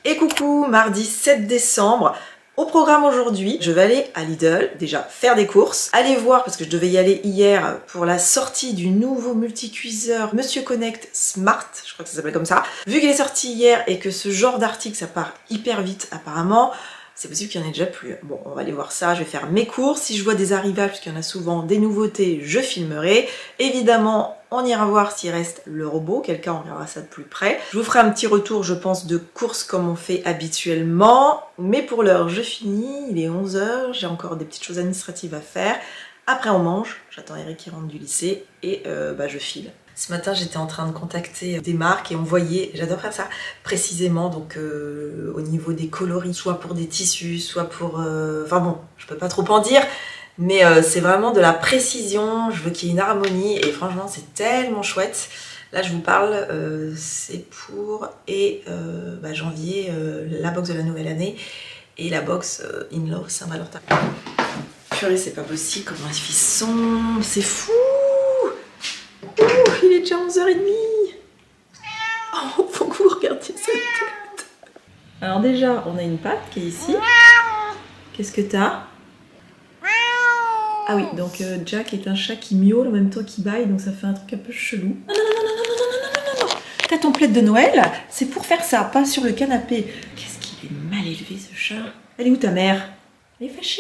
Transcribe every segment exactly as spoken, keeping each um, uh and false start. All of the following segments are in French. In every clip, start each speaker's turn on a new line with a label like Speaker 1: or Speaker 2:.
Speaker 1: Et coucou, mardi sept décembre. Au programme aujourd'hui, je vais aller à Lidl, déjà faire des courses, aller voir, parce que je devais y aller hier pour la sortie du nouveau multicuiseur Monsieur Connect Smart, je crois que ça s'appelle comme ça. Vu qu'il est sorti hier et que ce genre d'article ça part hyper vite apparemment, c'est possible qu'il y en ait déjà plus. Bon, on va aller voir ça, je vais faire mes courses. Si je vois des arrivages, parce qu'il y en a souvent des nouveautés, je filmerai. Évidemment, on ira voir s'il reste le robot, quelqu'un on regardera ça de plus près. Je vous ferai un petit retour, je pense, de courses comme on fait habituellement. Mais pour l'heure, je finis, il est onze heures, j'ai encore des petites choses administratives à faire. Après on mange, j'attends Eric qui rentre du lycée et euh, bah, je file. Ce matin j'étais en train de contacter des marques et on voyait, j'adore faire ça précisément, donc euh, au niveau des coloris, soit pour des tissus, soit pour... Euh, enfin bon, je peux pas trop en dire, mais euh, c'est vraiment de la précision, je veux qu'il y ait une harmonie et franchement c'est tellement chouette. Là je vous parle, euh, c'est pour et euh, bah, janvier, euh, la box de la nouvelle année et la box euh, In Love Saint-Valentin. Purée, c'est pas possible, comment il fait sombre, c'est fou. Ouh, il est déjà onze heures trente. Oh, faut que vous regardiez cette tête. Alors déjà, on a une patte qui est ici. Qu'est-ce que t'as? Ah oui, donc euh, Jack est un chat qui miaule en même temps qu'il baille, donc ça fait un truc un peu chelou. Non, non, non, non, non, non, non, non, non, non. T'as ton plaid de Noël, c'est pour faire ça, pas sur le canapé. Qu'est-ce qu'il est mal élevé ce chat. Elle est où ta mère? Elle est fâchée?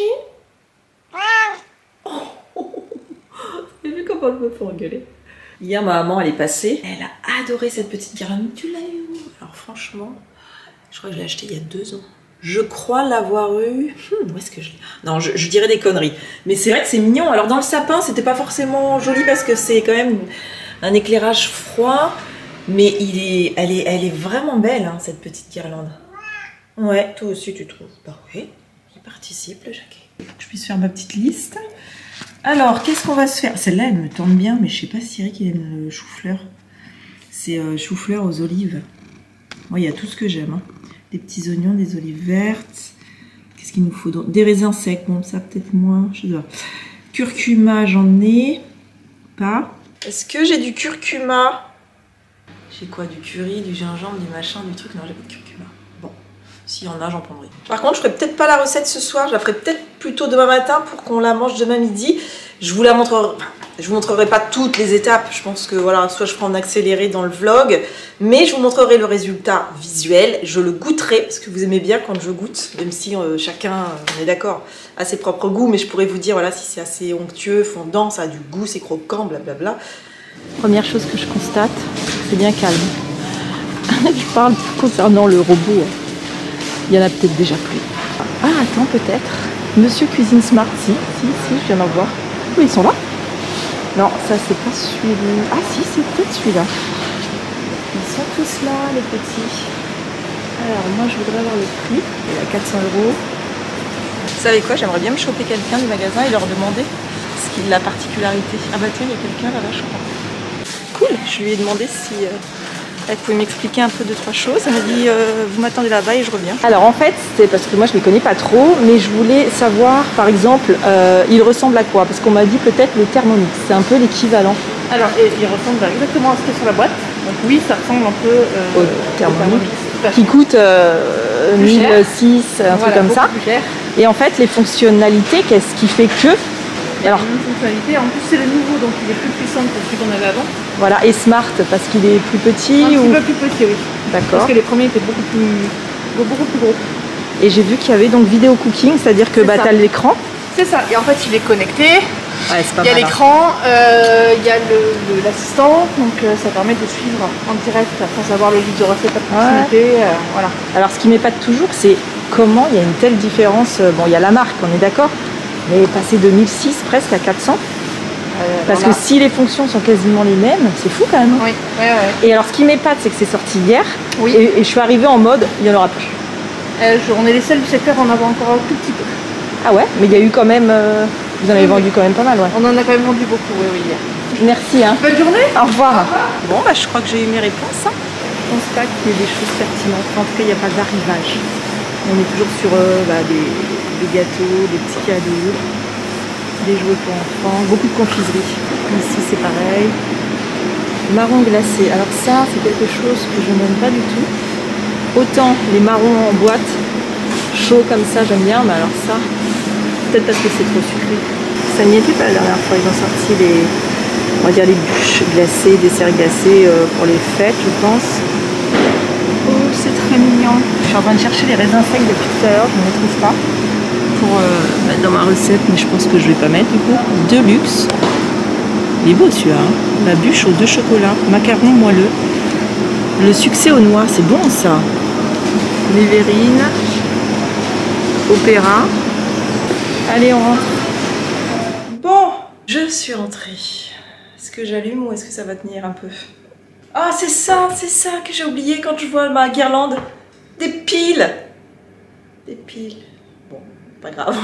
Speaker 1: Oh, oh, oh. Vous avez vu comment elle me fait engueuler? Hier, ma maman, elle est passée. Elle a adoré cette petite guirlande. Tu l'as eu où? Alors franchement, je crois que je l'ai acheté il y a deux ans. Je crois l'avoir eu... Hmm, où est-ce que je l'ai... Non, je, je dirais des conneries. Mais c'est vrai que c'est mignon. Alors dans le sapin, c'était pas forcément joli parce que c'est quand même un éclairage froid. Mais il est... Elle, est... Elle est vraiment belle, hein, cette petite guirlande. Ouais, toi aussi tu trouves? Bah oui, il participe, le Jacquet. Que je puisse faire ma petite liste. Alors, qu'est-ce qu'on va se faire? Celle-là, elle me tente bien, mais je sais pas si Eric il aime le chou-fleur. C'est euh, chou-fleur aux olives. Moi, il y a tout ce que j'aime. Hein. Des petits oignons, des olives vertes. Qu'est-ce qu'il nous faut d'autre? Des raisins secs, bon, ça peut-être moins. Je dois. Curcuma, j'en ai pas. Est-ce que j'ai du curcuma? J'ai quoi? Du curry, du gingembre, du machin, du truc? Non, j'ai pas de curcuma. Bon, s'il y en a, j'en prendrai. Par contre, je ferai peut-être pas la recette ce soir. Je la ferai peut-être plutôt demain matin pour qu'on la mange demain midi. Je vous la montrerai, enfin, je vous montrerai pas toutes les étapes. Je pense que voilà, soit je ferai en accéléré dans le vlog, mais je vous montrerai le résultat visuel. Je le goûterai parce que vous aimez bien quand je goûte, même si euh, chacun, on est d'accord, a ses propres goûts. Mais je pourrais vous dire voilà si c'est assez onctueux, fondant, ça a du goût, c'est croquant, blablabla. Première chose que je constate, c'est bien calme. Je parle concernant le robot. Il y en a peut-être déjà plus. Ah attends, peut-être. Monsieur Cuisine Smart, si, si, si, je viens d'en voir. Oui, ils sont là. Non, ça c'est pas celui-là. Ah si, c'est peut-être celui-là. Ils sont tous là, les petits. Alors moi je voudrais avoir le prix. Il est à quatre cents euros. Vous savez quoi, j'aimerais bien me choper quelqu'un du magasin et leur demander ce qu'il a la particularité. Ah bah tiens, il y a quelqu'un là-bas, je crois. Cool, je lui ai demandé si... Euh... Elle pouvait m'expliquer un peu deux trois choses. Elle m'a dit euh, vous m'attendez là-bas et je reviens. Alors en fait c'est parce que moi je ne les connais pas trop, mais je voulais savoir par exemple euh, il ressemble à quoi, parce qu'on m'a dit peut-être le Thermomix, c'est un peu l'équivalent.
Speaker 2: Alors il ressemble exactement à ce qui est sur la boîte. Donc oui, ça ressemble un peu euh,
Speaker 1: au Thermomix, qui coûte euh, mille six, un voilà, truc comme ça. Et en fait les fonctionnalités, qu'est-ce qui fait que...
Speaker 2: Alors, une fonctionnalité, en plus c'est le nouveau, donc il est plus puissant que celui qu'on avait avant.
Speaker 1: Voilà, et Smart parce qu'il est plus petit?
Speaker 2: Un
Speaker 1: ou...
Speaker 2: petit peu plus petit, oui.
Speaker 1: D'accord.
Speaker 2: Parce que les premiers étaient beaucoup plus, beaucoup plus gros.
Speaker 1: Et j'ai vu qu'il y avait donc vidéo cooking, c'est-à-dire que bah, tu as l'écran.
Speaker 2: C'est ça, et en fait il est connecté.
Speaker 1: Ouais, c'est pas
Speaker 2: il y a l'écran, euh, il y a l'assistant, donc euh, ça permet de suivre en direct sans avoir le livre de recettes à proximité. Ouais. Euh, voilà.
Speaker 1: Alors ce qui m'épate toujours, c'est comment il y a une telle différence. Bon, il y a la marque, on est d'accord. Mais passer de mille six presque à quatre cents, euh, parce voilà. Que si les fonctions sont quasiment les mêmes, c'est fou quand même.
Speaker 2: Oui, ouais, ouais.
Speaker 1: Et alors ce qui m'épate, c'est que c'est sorti hier,
Speaker 2: oui.
Speaker 1: et, et je suis arrivée en mode, il n'y en aura plus.
Speaker 2: Euh, je, on est les seuls du secteur à en avoir encore un tout petit peu.
Speaker 1: Ah ouais, mais il y a eu quand même, euh, vous en avez oui, vendu oui. quand même pas mal, ouais.
Speaker 2: On en a quand même vendu beaucoup, oui, oui. Hier.
Speaker 1: Merci. Hein.
Speaker 2: Bonne journée.
Speaker 1: Au revoir. Au revoir. Bon, bah je crois que j'ai eu mes réponses. Hein. Je pense pas qu'il y ait des choses pertinentes, en tout cas il n'y a pas d'arrivage. On est toujours sur euh, bah, des, des gâteaux, des petits cadeaux. Des jouets pour enfants, beaucoup de confiserie. Ici c'est pareil. Marron glacé. Alors ça c'est quelque chose que je n'aime pas du tout. Autant les marrons en boîte, chaud comme ça, j'aime bien, mais alors ça, peut-être parce que c'est trop sucré. Ça n'y était pas la dernière fois, ils ont sorti les, on va dire les bûches glacées, desserts glacés euh, pour les fêtes, je pense. Oh, c'est très mignon. Je suis en train de chercher les raisins secs depuis tout à l'heure, je ne les trouve pas pour euh, mettre dans ma recette, mais je pense que je vais pas mettre du coup. De luxe. Il est beau celui-là, hein. La bûche aux deux chocolats, macaron moelleux. Le succès aux noix, c'est bon ça. Lévérine, Opéra. Allez, on rentre. Bon, je suis rentrée. Est-ce que j'allume ou est-ce que ça va tenir un peu? Ah, c'est ça, c'est ça que j'ai oublié quand je vois ma guirlande. Des piles. Des piles. Bon, pas grave.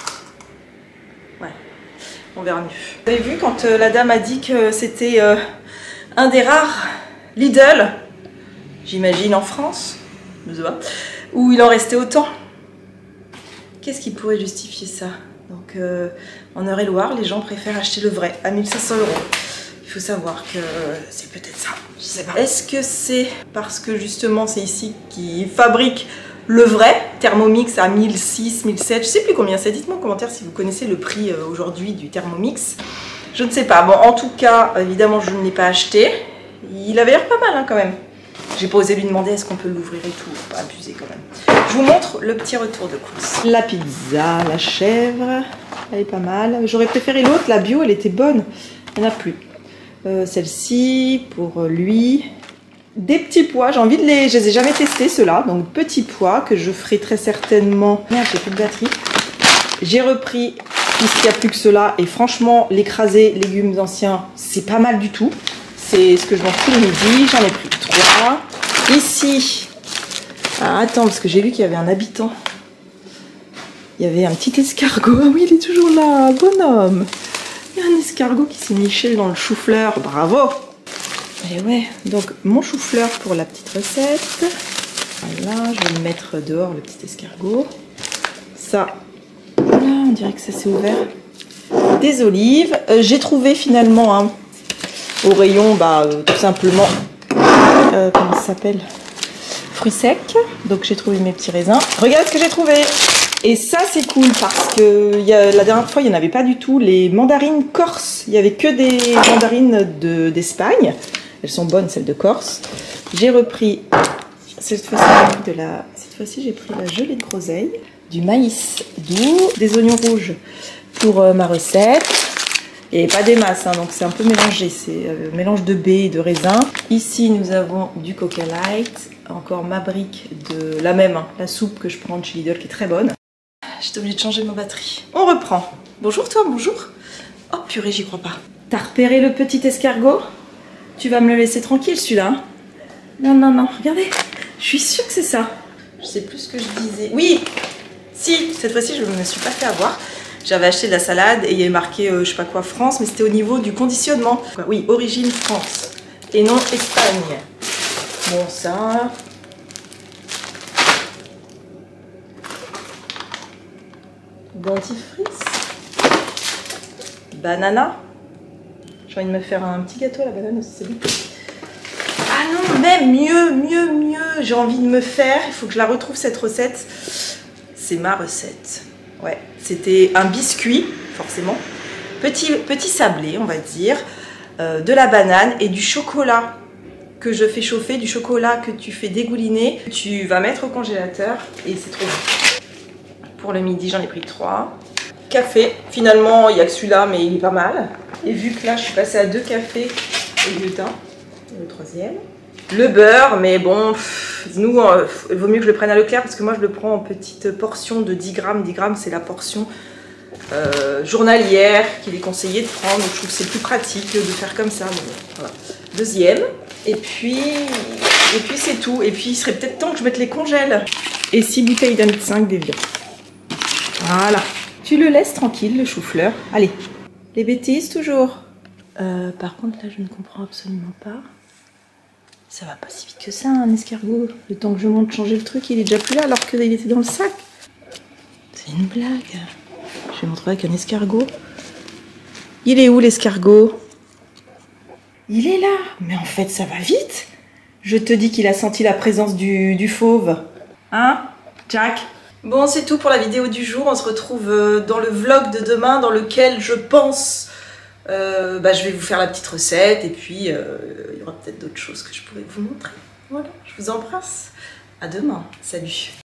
Speaker 1: Ouais, on verra mieux. Vous avez vu quand euh, la dame a dit que c'était euh, un des rares Lidl, j'imagine en France, je sais pas, où il en restait autant. Qu'est-ce qui pourrait justifier ça? Donc euh, en Eure-et-Loire, les gens préfèrent acheter le vrai à mille cinq cents euros. Il faut savoir que c'est peut-être ça, je sais pas. Est-ce que c'est parce que justement c'est ici qu'ils fabriquent le vrai Thermomix à mille six, mille sept, je sais plus combien c'est. Dites-moi en commentaire si vous connaissez le prix euh, aujourd'hui du Thermomix. Je ne sais pas. Bon, en tout cas, évidemment, je ne l'ai pas acheté. Il avait l'air pas mal hein, quand même. J'ai pas osé lui demander est-ce qu'on peut l'ouvrir et tout. Pas abuser quand même. Je vous montre le petit retour de course. La pizza, la chèvre, elle est pas mal. J'aurais préféré l'autre, la bio, elle était bonne. Il n'y en a plus. Euh, Celle-ci, pour lui. Des petits pois, j'ai envie de les... Je les ai jamais testés ceux-là. Donc petits pois que je ferai très certainement... Merde, j'ai plus de batterie. J'ai repris puisqu'il n'y a plus que ceux-là. Et franchement, l'écrasé légumes anciens, c'est pas mal du tout. C'est ce que je mange tous les midis. J'en ai pris trois. Ici... Ah, attends, parce que j'ai vu qu'il y avait un habitant. Il y avait un petit escargot. Ah oui, il est toujours là, bonhomme. Il y a un escargot qui s'est niché dans le chou-fleur. Bravo! Et ouais, donc mon chou-fleur pour la petite recette. Voilà, je vais le mettre dehors, le petit escargot. Ça, voilà, on dirait que ça s'est ouvert. Des olives. Euh, j'ai trouvé finalement hein, au rayon, bah, euh, tout simplement, euh, comment ça s'appelle? Fruits secs. Donc j'ai trouvé mes petits raisins. Regarde ce que j'ai trouvé! Et ça c'est cool parce que y a, la dernière fois il n'y en avait pas du tout. Les mandarines corse, il n'y avait que des mandarines de, d'Espagne. Elles sont bonnes celles de Corse. J'ai repris cette fois-ci de la, cette fois-ci j'ai pris la gelée de groseille, du maïs doux, des oignons rouges pour euh, ma recette. Et pas des masses, hein, donc c'est un peu mélangé. C'est euh, mélange de baies et de raisins. Ici nous avons du Coca Light, encore ma brique de la même, hein, la soupe que je prends de chez Lidl qui est très bonne. J'étais obligée de changer ma batterie. On reprend. Bonjour toi, bonjour. Oh purée, j'y crois pas. T'as repéré le petit escargot? Tu vas me le laisser tranquille celui-là hein? Non, non, non, regardez. Je suis sûre que c'est ça. Je sais plus ce que je disais. Oui, si, cette fois-ci je ne me suis pas fait avoir. J'avais acheté de la salade et il y avait marqué euh, je sais pas quoi France, mais c'était au niveau du conditionnement. Oui, origine France et non Espagne. Bon ça... Dentifrice. Banana. J'ai envie de me faire un petit gâteau à la banane aussi, c'est bon. Ah non, même mieux, mieux, mieux. J'ai envie de me faire, il faut que je la retrouve cette recette. C'est ma recette. Ouais, c'était un biscuit, forcément. Petit, petit sablé, on va dire. Euh, de la banane et du chocolat que je fais chauffer. Du chocolat que tu fais dégouliner. Tu vas mettre au congélateur et c'est trop bon. Pour le midi, j'en ai pris trois. Café, finalement, il n'y a que celui-là, mais il est pas mal. Et vu que là, je suis passée à deux cafés au lieu d'un, le troisième. Le beurre, mais bon, pff, nous, euh, il vaut mieux que je le prenne à Leclerc parce que moi, je le prends en petite portion de dix grammes. dix grammes, c'est la portion euh, journalière qu'il est conseillé de prendre. Donc, je trouve que c'est plus pratique de faire comme ça. Mais, voilà. Deuxième. Et puis, et puis c'est tout. Et puis, il serait peut-être temps que je mette les congèles. Et six bouteilles d'un litre cinq d'évian. Voilà. Tu le laisses tranquille, le chou-fleur. Allez. Les bêtises, toujours. Euh, par contre, là, je ne comprends absolument pas. Ça va pas si vite que ça, un escargot. Le temps que je monte changer le truc, il est déjà plus là, alors qu'il était dans le sac. C'est une blague. Je vais me retrouver avec un escargot. Il est où, l'escargot? Il est là. Mais en fait, ça va vite. Je te dis qu'il a senti la présence du, du fauve. Hein, Jack? Bon, c'est tout pour la vidéo du jour. On se retrouve dans le vlog de demain dans lequel je pense euh, bah, je vais vous faire la petite recette et puis euh, il y aura peut-être d'autres choses que je pourrais vous montrer. Voilà, je vous embrasse. À demain. Salut.